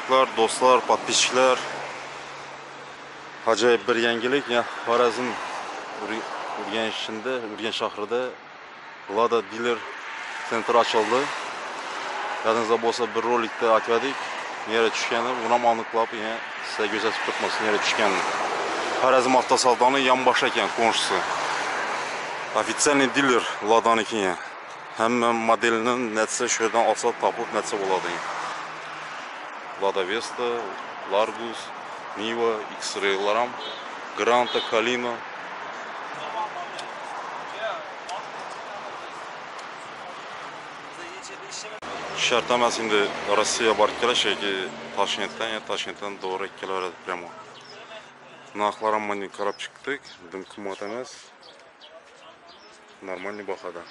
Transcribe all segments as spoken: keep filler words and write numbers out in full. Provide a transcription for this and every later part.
O'rtoqlar, do'stlar, podpисчиклар. Ajoyib bir yangilik. Ya Xorazm Urganchda, Urganch shahrida Lada Dealer Center ochildi. Yadingizda bo'lsa bir rolikda aytdik, nere tushganini, uni ham aniqlab, yana sizga ko'rsatib turibmiz, nere tushganini. Xorazm avtosavdoni yonbosh ekan, qo'shnisi. Официальный dealer Lada'niki. Hamma modelini netsa shu yerdan olsa topib netsa bo'ladi. Lada Vesta, Largus, Niva, X-Ray ham, Granta, Kalina. Shart emas endi Rossiya borib kelish yoki Toshkentdan ya Toshkentdan to'g'ri kelaveradi prямо. Narxlar ham mana qarab chiqdik, dim qimmat emas. Нормальный bahada.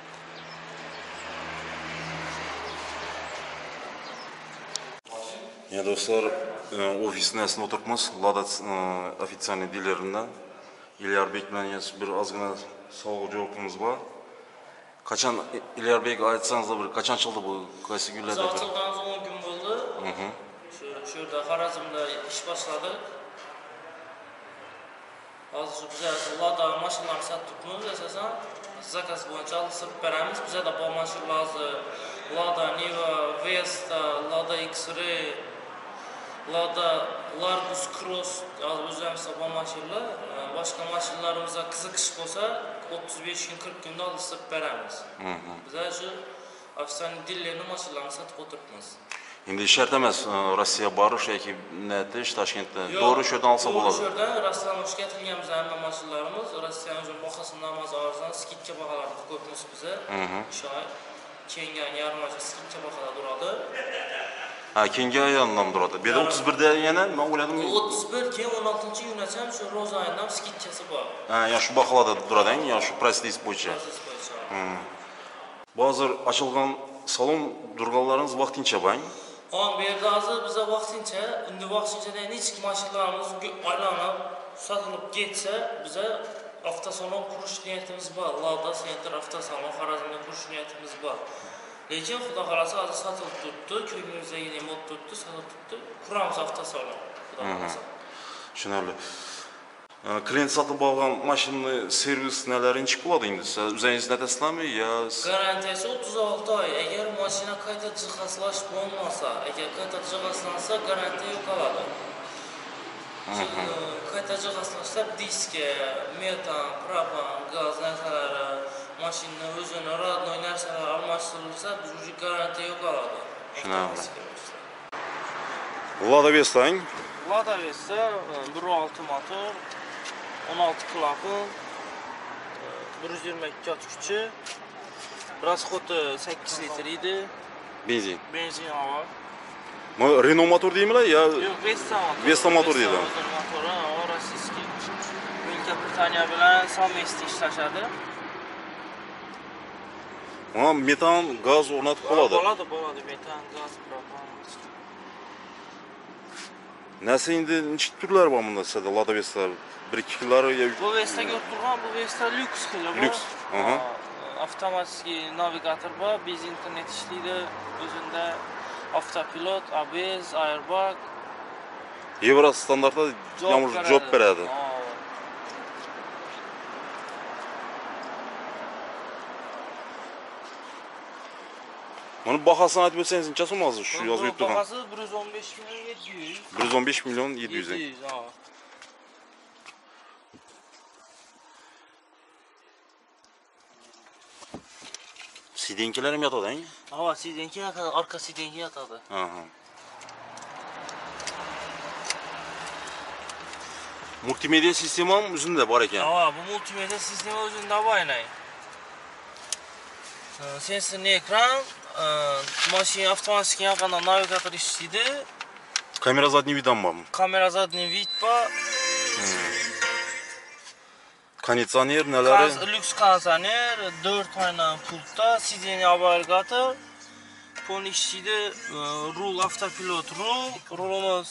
Ya do'stlar, ofisning asini o'tiribmiz, Lada ofitsialniy dilerida. Ilyarbek bilan bir ozgina savol javobimiz bor. Qachon Ilyarbek aytsangiz, bir qachon childi bu qaysi kunlarda? Ochilgan o'n kun bo'ldi. Mhm. Shu shu yerda Xorazmda ish boshladi. Hozir biz Lada mashinalarni sotibmiz, asosan zakaz bo'yicha olib beramiz. Bizda bu mashinalar Lada Niva, Vesta, Lada X-Ray, Lada Largus Cross, o'zimiz bu mashinalar, boshqa mashinalarimizga qiziqish bo'lsa o'ttiz besh kun qirq kunda olib beramiz. Biz shu ofitsialniy dillerni mashinalarini sotib o'tiribmiz. Endi shart emas Rossiya borish yoki natish Toshkentdan to'g'ri shu yerdan olsa bo'ladi. Shu yerdan Rossiyadan ishkatilganmiz hamma mashinalarimiz, Rossiyaning o'zi bahosini namoz arzon, skidka baholarni ko'ramiz biz. Shu keyingi yarim oy skidka baholar turadi. Ha, keyingi oydan turadi. Bu yerda o'ttiz birda yana men o'yladim. o'ttiz bir keyin o'n oltinchi kungacha shu ro'za oyidan skidkasi bor. Ha, ya shu baholarda turadi, ya shu price list bo'yicha. Hozir ochilgan salon durganlarimiz vaqtincha bang. Hozir bu yerda hozir bizga vaqtincha, endi vaqtincha hech mashinlarimiz aylanib sotilib ketsa, biza avtosalon qurish niyatimiz bor. Lada Center avtosalon Xorazmda qurish niyatimiz bor. Lekin xudo xolasa hozir sotilib turibdi, ko'nglimizda yana mod turibdi, sotilib turibdi. Quramiz avtosalon. Xudo xolasa. Tushunarli. Klient sotib olgan mashina servis nalarinchi bo'ladi endi? Siz o'zingizda taslammi yo garantiyasi o'ttiz olti oy. Agar mashina qayta jihozlash bo'lmasa, agar qayta jihozlansa garantiya yo'qoladi. Qayta jihozlashda diska, metan, propan, gaz narsalari, mashina o'zini rodnoy narsalar almashtirilsa, bu garantiya yo'qoladi. Tushunarli. Lada Vesta'ng? Lada Vesta bir olti motor, o'n olti klapan, bir yuz yigirma ikki ot kuchi, расходi sakkiz litr edi. Benzin. Benzin var. Bu Renault motor deymilar ya? Yo'q, Vesta motor. Vesta motor deydi. Motori rossiyskiy. Velika Britaniya bilan совместно ishlashadi. Ha, metan, gaz o'rnatib qoladi. Bo'ladi, bo'ladi, metan, gaz, propan. Nasi endi nechta turlar bor bunda sizda Lada Vesta? bir ikki kunlari yo bu Vestaga turgan, bu Vesta lyuks xili bor. Lyuks. Aha. Avtomatik navigator bor, bez internet ishlaydi, o'zida avtopilot, A B S, airbag. Yevro standartda javob beradi. Buni bahosini aytib o'tsangiz necha so'm hozir shu yozib turgan? Bahosi bir yuz o'n besh million yetti yuz. bir yuz o'n besh million yetti yuz. Sidenkilar ham yotadi, ha? Ha, sidenki yotadi, orqa sidenki yotadi. Aha. Multimedia sistemi ham o'zida bor ekan. Ha, bu multimedia sistemi o'zida bor ekan. Sensorli ekran, mashina avtomatik yaqindan navigator ishlaydi. Kamera задний vid ham bormi? Kamera задний vid bor. Konditsioner nalari? Lyuks konditsioner, to'rt oyna pultda, sideniya navigator, pon ishlaydi, rul avtopilot rul, rulimiz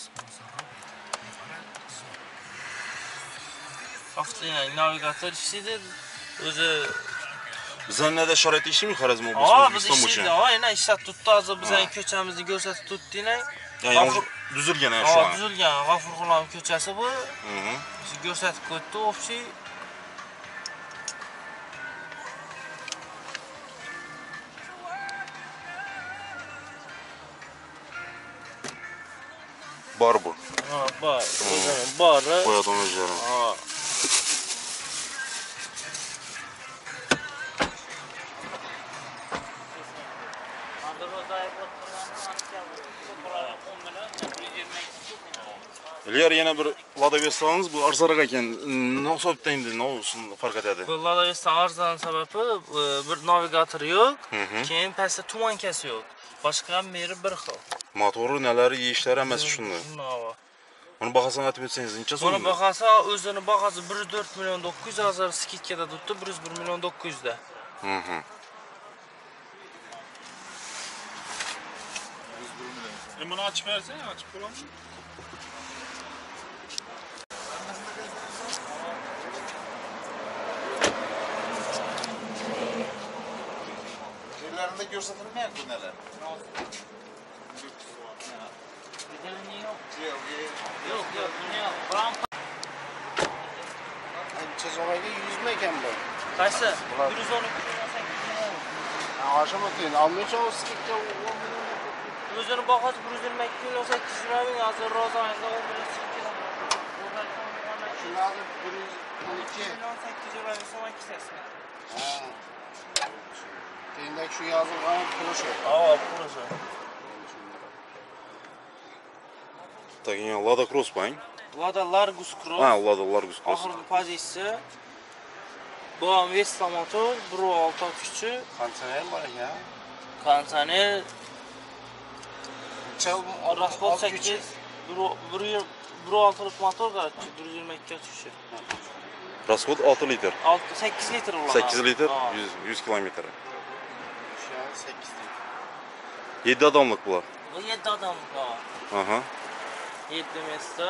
avtomatik navigator ishlaydi. O'zi Bizlarda sharoit ishlami Xorazm oblasida? Ha, biz ishlaydi. Ha, yana ishlatib turibdi. Hozir bizning ko'chamizni ko'rsatib turibdi. Yani yanlış düzülgen yani şu Ha, an. düzülgen. G'afur G'ulom ko'chasi bu. Hı hı. Siz ko'rsatib qo'ydi, общий. Bar bu. Ha, bor. O'zini bori. Qo'yadigan o'zlari. Ha. İlgari yana bir Lada Vesta'nız bu arzarak ekan. Ne olsa endi ne olsun fark etadi. Bu Lada Vesta arzon sababi e, bir navigator yo'q, hı. keyin pastda tumankasi yo'q. Boshqa meri bir xil. Motori, neleri, yeyishlari hammasi shunday. Shunday. Buni bahasini aytib o'tsangiz, necha so'm? Buni bahasi o'zini bahasi bir yuz to'rt million dokuz yuz, hozir skidkada turibdi bir yuz bir million dokuz yuz da. Hı hı. E bunu açıp versene, açıp bulalım. Yerlerinde gösterilmeyen bu neler? Yo'q, yo'q, buni yo'q. Biron Çezolayla yüzmeyken bu. qaysi? bir yuz o'n ikki million sakkiz yuz ming. Akşam ötüyün. Almayınca o skikte O'zini bahasi bir yuz yigirma ikki million sakkiz yuz ming, hozir ro'za oyida o'n million skidkada. şunlarda bir yüz on iki. million sakkiz yuz ming so'm ikkitasi. Teyindeki şu yazılgan kuruşu. Ha, pulusi. Tak, yani Lada Cross bang. Lada Largus Cross. Ha, Lada Largus Cross. Oxirgi pozitsiyasi. Bu ham Vesta motor, bir nol olti kuchi, Kanserer var ya. konditsioner, Çal rasxod sakkiz, bir nol oltilik motor, короче, bir yuz yigirma ikki kuchi. Расход olti litr. sakkiz litr bo'ladi. sakkiz litr, Ha. yüz, yüz kilometr. Şu an sekiz değil. yedi adamlık bular. Bu yetti odamlik bor. Aha. yetti место.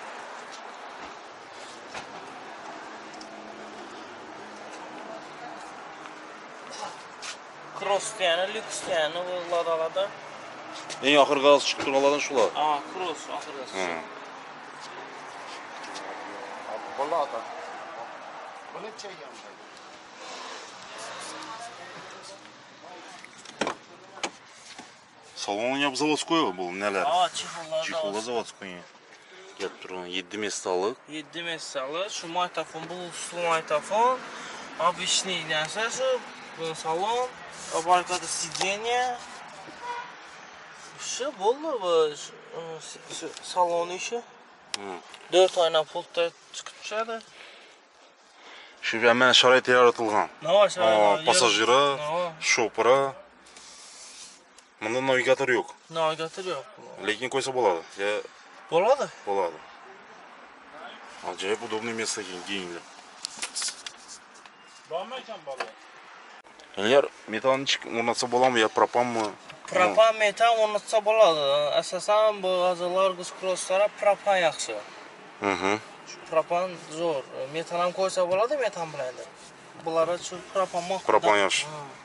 Cross yani, lüks yani bu Lada'larda. En axırgi gaz chiqib turganlardan shular. Aa, Cross oxirgisi. Ha. Valla adam. Bu ne çay yanında? Salon yap заводской bu neler? Aa, çifollarda. Чехолda заводской. Gelib turgan yetti mestalık. yetti мессалы, şu maytafon, bu uslu maytafon. Обычный нәрсе, şu bu salon, arkada сиденье. Şu bo'ldi bu şu salon işi. Hı. dört ayna pultda chiqib tushadi. Shu hemen sharoit yaratılgan. Ne var şu Aa, pasajira, Ne şoföra. Bunda navigator yok. Navigator yo'q. Lekin qo'ysa bo'ladi. Ya Bo'ladi. bo'ladi. Acayip удобный место giyinli. Bağırmayken balığı. Eğer metan çık o'rnatsa bo'ladimi yo propan mı? Propan metan o'rnatsa bo'ladi. Asosan bu hozir Largus Cross'lar propan yaxshi. Hı hı. Propan zo'r. Metan ham qo'ysa bo'ladi, metan bilan. Bular shu propan ma'qul. Propan yaxshi.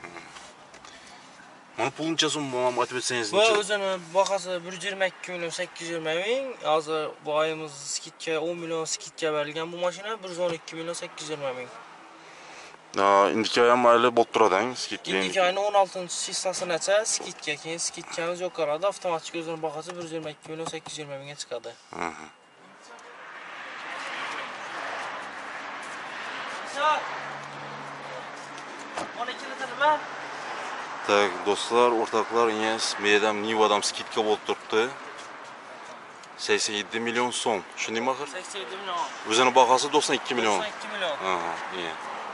Buni pul necha so'm bo'ladi aytib o'tsangiz Bu necha? o'zini bahasi bir yuz yigirma ikki million sakkiz yuz yigirma ming. Hozir bu oyimiz skidga o'n million skidga berilgan bu mashina bir yuz o'n ikki million sakkiz yuz yigirma ming. Aa, indika ham mayli bo'lib turadi, skidga. Indika ayni o'n oltinchi hissasini acha skidga, keyin skidkamiz yo'q qaradi. Avtomatik o'zini bahasi bir yuz yigirma ikki million sakkiz yuz yigirma mingga chiqadi. Hı hı. Soat o'n ikki litr nima? Tak, do'stlar, o'rtoqlar, yes, menam Niva'dan skidka bo'lib turibdi. sakson yetti million so'm. Shuningmi axir? sakson yetti million. O'zini bahasi to'qson ikki million. to'qson ikki million. Aha, iyi.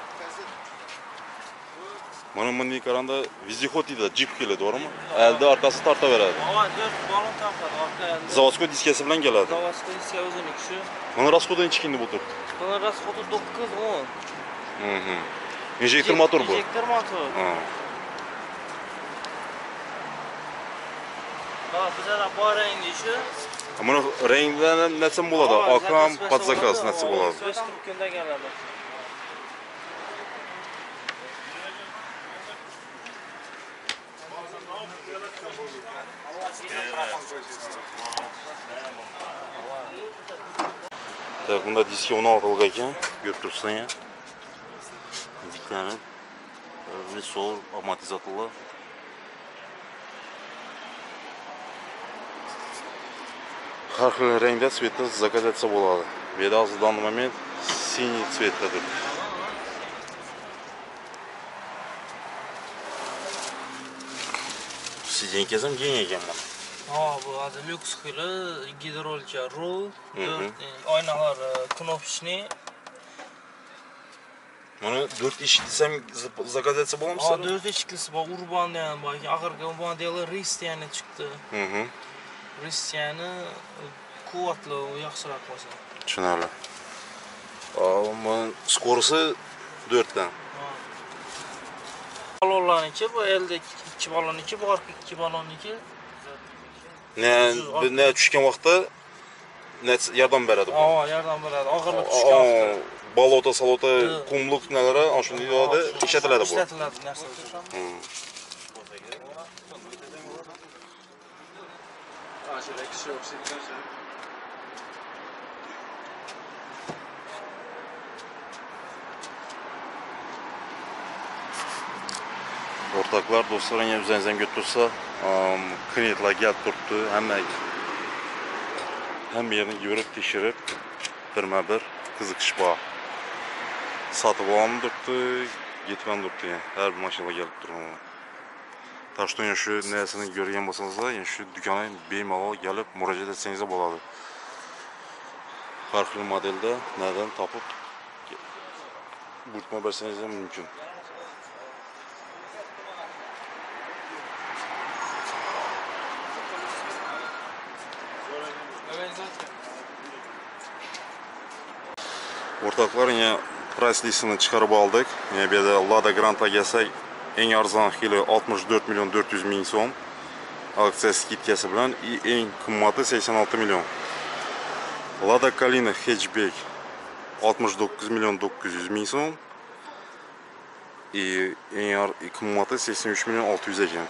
Mana bunday qaranda вездеход deydi, Jeep keladi, to'g'rimi? Elde arkasi tortaveradi. Hava dört balon tortadi orqaga. Zavodskoy diskasi bilan keladi. Zavodskoy diska o'zini shu. Mana rasxodi necha ekan deb o'tiribdi. Buni rasxodi to'qqiz o'n. Mhm. Injektor motor bu. Injektor motor. Ha. Ha, bizada bor rangi shu. Mana rangdan narsa bo'ladi, okam, под заказ narsa bo'ladi. besh qirq kunda keladi. Так, bunda diski o'n olti yilga ekan, ko'rib turibsan ya. Diklanib, resor, amortizatorlar. Har xil rangda цветda zakaz etsa bo'ladi. Bu yerda hozir в данный момент синий цветdadir. Sidenkiz ham keng ekan mana. Ha, bu hozir lyuks xili gidrolcha rul, oynalar knopочный. Mana dört eshik desam zakaz etsa bo'ladimi Ha, sizlar? dört eshiklisi bor, urban degan bor. Oxirgi modeli Ristiani chiqdi. Mhm. Ristiani quvvatli, yaxshiroq bo'lsa. Tushunarli. Ama skorusu dörtdan. Balonlarniki bu elde ikki balonniki, bu orqa ikki balonniki. Ne ne tushgan vaqtda ne yordam beradi bu. Ha, yordam beradi. Og'irlik tushgan vaqtda. Balota, salota, qumluq nalari ana shunday yo'lda ishlatiladi bu. Ishlatiladi narsa. Ortaklar, dostlar, yine üzerinizden götürse klientler gelip turibdi, hamma hamma yerini yurib tekshirib, birma-bir qiziqish bor. Sotib olib turibdi, yetgan turibdi, yani har bir mashinalar kelib turibdi. Так что yana shu narsani ko'rgan bo'lsangizlar, yana shu do'konga bemalol kelib murojaat etsangiz bo'ladi. Har xil modelda nardan topib buyurtma bersangiz ham mumkin. Ortaklar yine price listini chiqarib oldik. Yine bir de Lada Granta gelsak en arzon xili oltmish to'rt million to'rt yuz ming so'm. Aksiya skidkasi bilan eng qimmati sakson olti million. Lada Kalina hatchback oltmish to'qqiz million to'qqiz yuz ming so'm. И eng qimmati sakson uch million olti yuz ekan.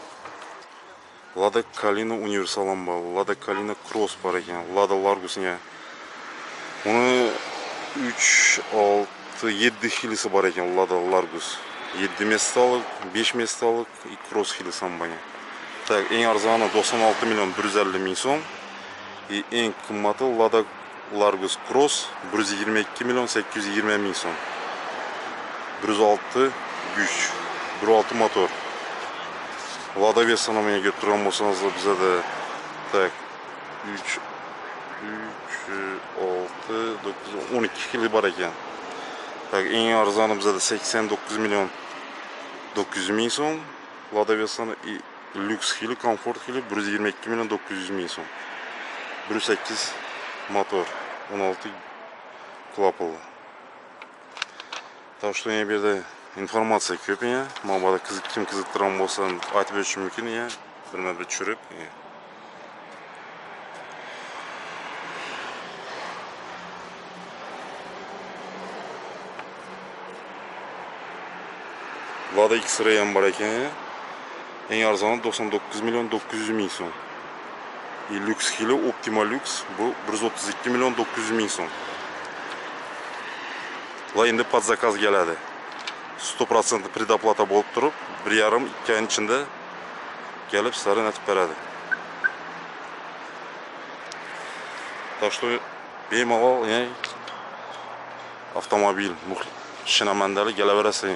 Lada Kalina Universal bor, Lada Kalina Cross bor ekan, Lada Largus'ga. Uni uch, olti, yetti xilisi bor ekan Lada Largus. yetti mestalik, besh mestalik, Cross xilisi ham bor. Так, eng arzoni to'qson olti million bir yuz ellik ming so'm. И eng qimmati Lada Largus Cross bir yuz yigirma ikki million sakkiz yuz yigirma ming so'm. bir yuz olti güç, bir yuz olti motor. Lada Vesta'ni menga götürgan bo'lsangiz bizda da tak uch, olti, to'qqiz, o'n ikki xili bor ekan. Tak, eng arzoni bizda sakson to'qqiz million to'qqiz yuz ming so'm. Lada Vesta'ni lyuks xili, komfort xili bir yuz yigirma ikki million to'qqiz yuz ming so'm. bir yuz sakkiz motor, o'n olti klapali. Так что yana bir de informatsiya ko'p ya. Mana qiziq kim qiziqtirgan bo'lsa aytib berishim mumkin ya. Birma-bir tushirib. Lada X-Ray ham bor ekan ya. Eng arzoni to'qson to'qqiz million to'qqiz yuz ming so'm. И Lux xili Optima Lux bu bir yuz o'ttiz ikki million to'qqiz yuz ming so'm. Va endi pod zakaz keladi. sto процент predoplata bo'lib turib, bir yarim ikki oyning ichida kelib sizlarga natib beradi. Так что bemalol, ya'ni avtomobil shinamandalik kelaverasizlar.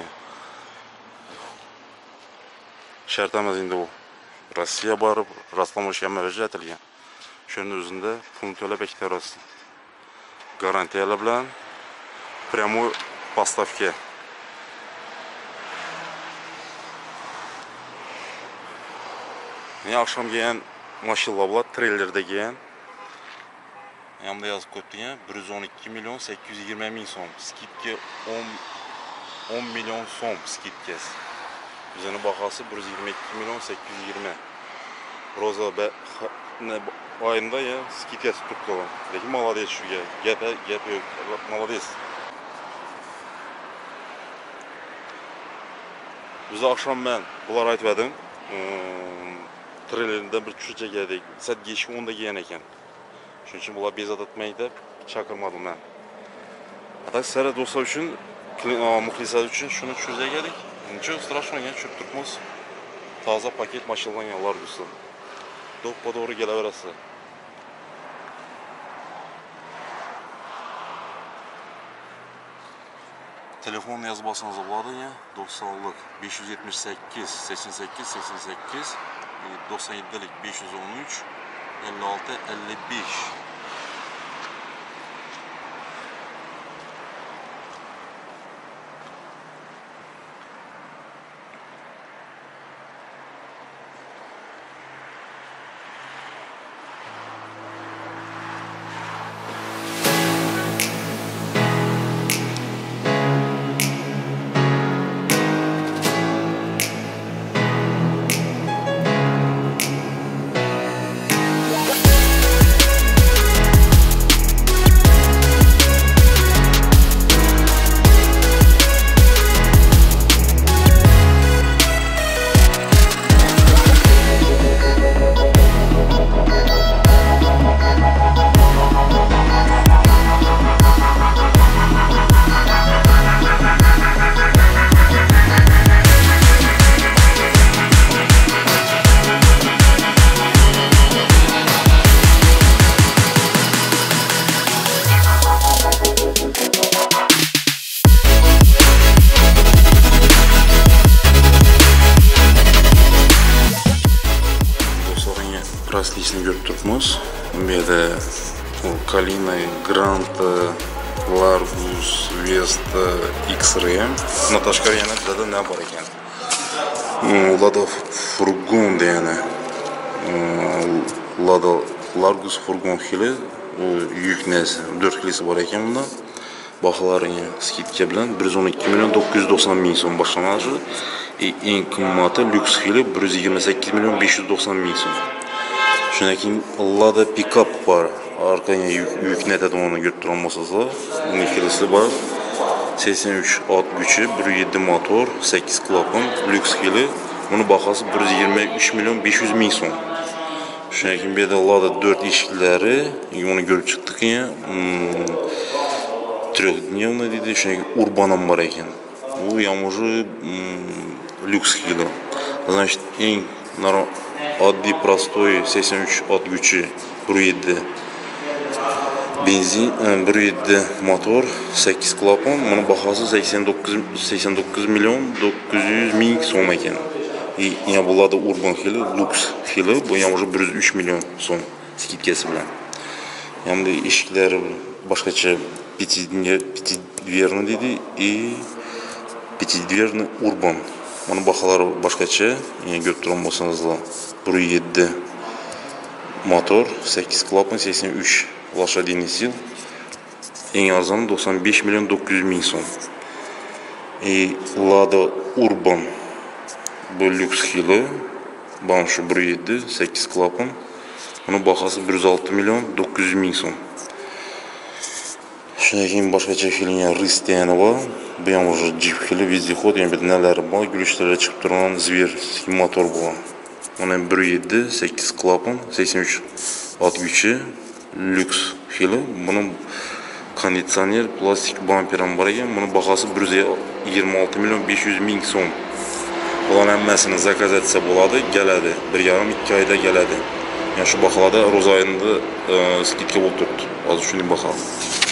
Shart emas endi bu. Rossiya borib, rastlamash ham ajratilgan. Shunning o'zida pul to'lab ektarasiz. Garantiyalar bilan прямой поставка. Men akşam gelən maşınlar treylerdə gelən. Yanımda yazıb qoydular, bir yuz o'n ikki million sakkiz yuz yigirma ming so'm. Skidka o'n million so'm skidkasi. Bizning bahası bir yuz yigirma ikki million sakkiz yuz yigirma. Roza ayında ya skidkasi tutdu. Lekin молодец shuga. Gap gap yo'q. Молодец. Biz akşam ben bunlar aytmadım. treylerinde bir tushuncha keldik. Satga eshik o'nda kelgan ekan. Shuning uchun bular bezat etmang deb chaqirmadim men. Tak sara do'stlar uchun, muxlislar uchun shuni tushuncha keldik. Nичего страшного, tushib turibmiz. Toza paket mashinalangan Largus'dan. Do'ppa to'g'ri kelaverasi. Telefonni yozib olsangiz bo'ladi, to'qsonlik besh yuz yetmish sakkiz sakson sakkiz sakson sakkiz to'qson yettilik besh yuz o'n uch ellik olti ellik besh. Красличный görüp turibmiz. Bu yerda Kalina, Grand, Largus, Vesta, X-Ray. Buna tashqari yana bizda nima bor ekan? Lada furgon degani. Lada Largus furgon xili, u yuk nasi to'rt xilisi bor ekan bunda. Baholari skidka bilan bir yuz o'n ikki million to'qqiz yuz to'qson ming so'm boshlang'ichi. Eng qimmati lyuks xili bir yuz yigirma sakkiz million besh yuz to'qson ming so'm. Shundan keyin Lada pikap bor. Orqaga yukni aytadiganini ko'rib turibsiz. Uning xilisi bor. sakson uch ot kuchi, bir yuz yetti motor, sakkiz klapan, lyuks xili. Buni bahasi bir yuz yigirma uch million besh yuz ming so'm. Shundan keyin bu yerda Lada to'rt eshiklari, uni ko'rib chiqdik ya. Трехдневный deydi, shundan keyin Urban ham bor ekan. Bu ham уже lyuks xili. Значит, eng oddiy простой sakson uch ot kuchi, bir yuz yetti benzin, bir yuz yetti motor, sakkiz klapan. Buni bahasi sakson to'qqiz million to'qqiz yuz ming so'm ekan. Yana bu Lada Urban xili, Lux xili, bu ham уже bir yuz uch million so'm skidkasi bilan. Hamda eshiklari boshqacha пятидверный deydi и пятидверный Urban. Buni baholari boshqacha, yana ko'rib turgan bo'lsangizlar, bir yuz yetti motor, sakkiz klapan, sakson uch лошадиный сил. Eng arzoni to'qson besh million to'qqiz yuz ming so'm. И Lada Urban bu lyuks xili, bana shu bir yuz yetti, sakkiz klapan. Buni bahasi bir yuz olti million to'qqiz yuz ming so'm. Shundan keyin boshqacha xilning Ristiyani bor. Bu ham уже Jeep xili, вездеход, yana bir nalari bor, yurishlarga chiqib turgan zverskiy motor bor. Mana bir yuz yetti, sakkiz klapan, sakson uch ot kuchi, lyuks xili. Buni konditsioner, plastik bamper ham bor ekan. Buni bahasi bir yuz yigirma olti million besh yuz ming so'm. Bularning hammasini zakaz etsa bo'ladi, keladi. bir yarim ikki oyda keladi. Yani shu baholarda ro'z oyida skidka bo'lib turibdi. Hozir shunday baho.